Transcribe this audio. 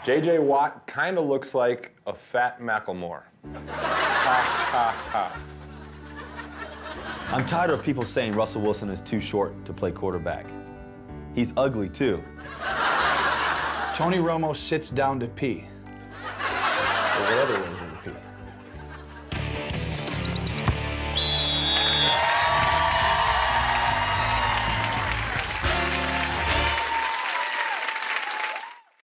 J.J. Watt kind of looks like a fat Macklemore. Ha, ha, ha. I'm tired of people saying Russell Wilson is too short to play quarterback. He's ugly, too. Tony Romo sits down to pee. There's another one.